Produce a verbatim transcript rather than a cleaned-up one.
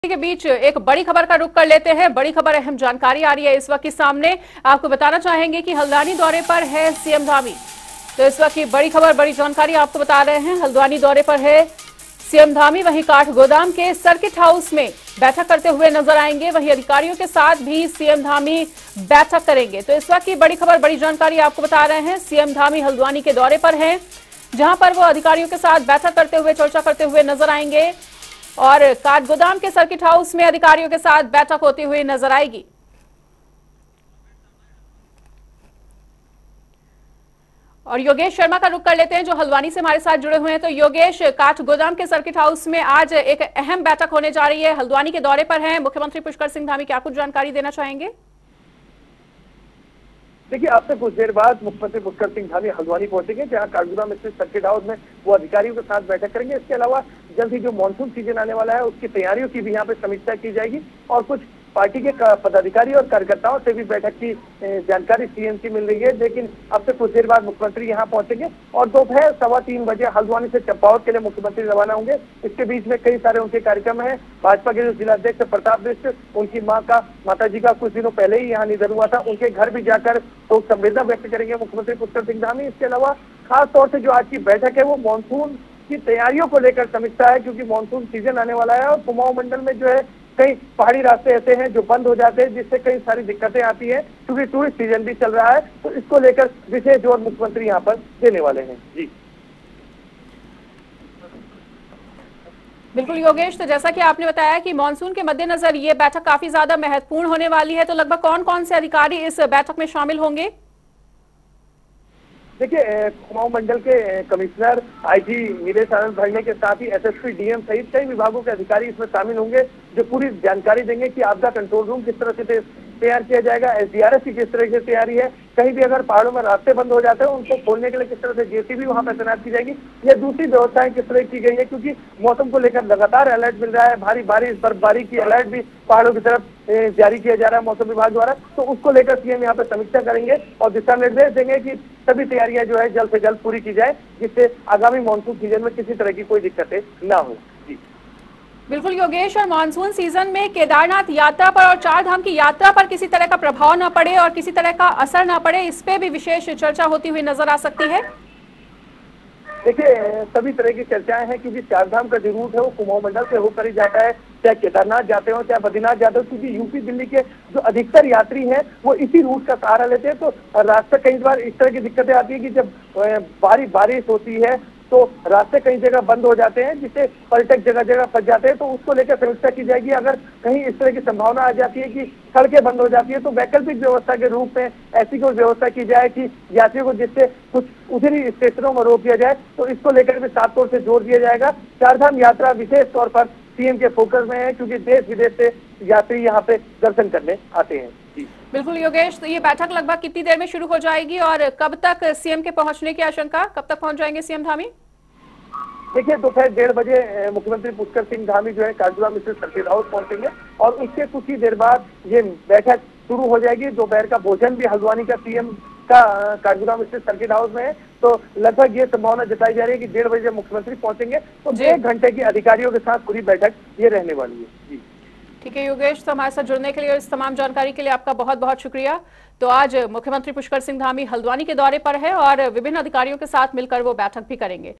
के बीच एक बड़ी खबर का रुख कर लेते हैं। बड़ी खबर, अहम जानकारी आ रही है इस वक्त की सामने। आपको बताना चाहेंगे कि हल्द्वानी दौरे पर है सीएम धामी। तो इस वक्त की बड़ी खबर, बड़ी जानकारी आपको बता रहे हैं। हल्द्वानी दौरे पर है सीएम धामी, वहीं काठ गोदाम के सर्किट हाउस में बैठक करते हुए नजर आएंगे। वहीं अधिकारियों के साथ भी सीएम धामी बैठक करेंगे। तो इस वक्त की बड़ी खबर, बड़ी जानकारी आपको बता रहे हैं। सीएम धामी हल्द्वानी के दौरे पर है, जहां पर वो अधिकारियों के साथ बैठक करते हुए, चर्चा करते हुए नजर आएंगे और काठगोदाम के सर्किट हाउस में अधिकारियों के साथ बैठक होती हुई नजर आएगी। और योगेश शर्मा का रुख कर लेते हैं, जो हल्द्वानी से हमारे साथ जुड़े हुए हैं। तो योगेश, काठगोदाम के सर्किट हाउस में आज एक अहम बैठक होने जा रही है। हल्द्वानी के दौरे पर हैं मुख्यमंत्री पुष्कर सिंह धामी, क्या कुछ जानकारी देना चाहेंगे? देखिए, अब से कुछ देर बाद मुख्यमंत्री पुष्कर सिंह धामी हल्द्वानी पहुंचेंगे, जहां काठगोदाम स्थित सर्किट हाउस में वो अधिकारियों के साथ बैठक करेंगे। इसके अलावा जल्द ही जो मानसून सीजन आने वाला है, उसकी तैयारियों की भी यहाँ पे समीक्षा की जाएगी और कुछ पार्टी के पदाधिकारी और कार्यकर्ताओं से भी बैठक की जानकारी सीएम की मिल रही है। लेकिन अब से कुछ देर बाद मुख्यमंत्री यहाँ पहुंचेंगे और दोपहर सवा तीन बजे हल्द्वानी से चंपावत के लिए मुख्यमंत्री रवाना होंगे। इसके बीच में कई सारे उनके कार्यक्रम हैं। भाजपा के जो जिलाध्यक्ष प्रताप बिष्ट, उनकी माँ का माता जी का कुछ दिनों पहले ही यहाँ निधन हुआ था, उनके घर भी जाकर तो संवेदना व्यक्त करेंगे मुख्यमंत्री पुष्कर सिंह धामी। इसके अलावा खास तौर से जो आज की बैठक है वो मानसून की तैयारियों को लेकर समीक्षा है, क्योंकि मानसून सीजन आने वाला है और कुमाऊं मंडल में जो है कई पहाड़ी रास्ते ऐसे हैं जो बंद हो जाते हैं, जिससे कई सारी दिक्कतें आती हैं, क्योंकि टूरिस्ट सीजन भी चल रहा है। तो इसको लेकर विशेष जोर मुख्यमंत्री यहाँ पर देने वाले हैं। जी बिल्कुल योगेश, तो जैसा कि आपने बताया कि मानसून के मद्देनजर ये बैठक काफी ज्यादा महत्वपूर्ण होने वाली है। तो लगभग कौन कौन से अधिकारी इस बैठक में शामिल होंगे? देखिए, कुमाऊं मंडल के कमिश्नर, आईजी नीलेश आनंद भरने के साथ ही एसएसपी, डीएम सहित कई विभागों के अधिकारी इसमें शामिल होंगे, जो पूरी जानकारी देंगे कि आपदा कंट्रोल रूम किस तरह से तैयार किया जाएगा, एसडीआरएफ की किस तरह की तैयारी है, कहीं भी अगर पहाड़ों में रास्ते बंद हो जाते हैं उनको खोलने के लिए किस तरह से जेसीबी वहां पर तैनात की जाएगी, या दूसरी व्यवस्थाएं किस तरह की गई है, क्योंकि मौसम को लेकर लगातार अलर्ट मिल रहा है। भारी बारिश, बर्फबारी की अलर्ट भी पहाड़ों की तरफ जारी किया जा रहा है मौसम विभाग द्वारा। तो उसको लेकर सीएम यहाँ पर समीक्षा करेंगे और दिशा निर्देश देंगे कि सभी तैयारियां जो है जल्द से जल्द पूरी की जाए, जिससे आगामी मानसून सीजन में किसी तरह की कोई दिक्कतें ना हो। जी बिल्कुल योगेश, और मानसून सीजन में केदारनाथ यात्रा पर और चार धाम की यात्रा पर किसी तरह का प्रभाव ना पड़े और किसी तरह का असर ना पड़े, इस पे भी विशेष चर्चा होती हुई नजर आ सकती है। देखिए, सभी तरह की चर्चाएं हैं, क्योंकि चार धाम का जो रूट है वो कुमाऊं मंडल से होकर ही जाता है, चाहे केदारनाथ जाते हो चाहे बद्रीनाथ जाते हो, क्योंकि यूपी दिल्ली के जो अधिकतर यात्री हैं वो इसी रूट का सहारा लेते हैं। तो रास्ते कई बार इस तरह की दिक्कतें आती है कि जब भारी बारिश होती है तो रास्ते कई जगह बंद हो जाते हैं, जिससे पर्यटक जगह जगह फंस जाते हैं। तो उसको लेकर समीक्षा की जाएगी। अगर कहीं इस तरह की संभावना आ जाती है कि सड़कें बंद हो जाती है, तो वैकल्पिक व्यवस्था के रूप में ऐसी कोई व्यवस्था की जाए कि यात्रियों को जिससे कुछ उधर ही स्टेशनों में रोक दिया जाए। तो इसको लेकर भी साफ तौर से जोर दिया जाएगा। चारधाम यात्रा विशेष तौर पर सीएम के फोकस में है, क्योंकि देश विदेश से यात्री यहाँ पे दर्शन करने आते हैं। जी बिल्कुल योगेश, तो ये बैठक लगभग कितनी देर में शुरू हो जाएगी और कब तक सीएम के पहुंचने की आशंका, कब तक पहुंच जाएंगे सीएम धामी? देखिए, दोपहर डेढ़ बजे मुख्यमंत्री पुष्कर सिंह धामी जो है काठगोदाम स्थित सर्किट हाउस पहुंचेंगे और उसके कुछ ही देर बाद ये बैठक शुरू हो जाएगी। दोपहर का भोजन भी हल्द्वानी का सीएम का काठगोदाम स्थित सर्किट हाउस में है। तो लगभग ये संभावना जताई जा रही है कि डेढ़ बजे मुख्यमंत्री पहुंचेंगे, तो एक घंटे की अधिकारियों के साथ पूरी बैठक ये रहने वाली है। जी ठीक है योगेश, तो हमारे साथ जुड़ने के लिए और इस तमाम जानकारी के लिए आपका बहुत बहुत शुक्रिया। तो आज मुख्यमंत्री पुष्कर सिंह धामी हल्द्वानी के दौरे पर है और विभिन्न अधिकारियों के साथ मिलकर वो बैठक भी करेंगे।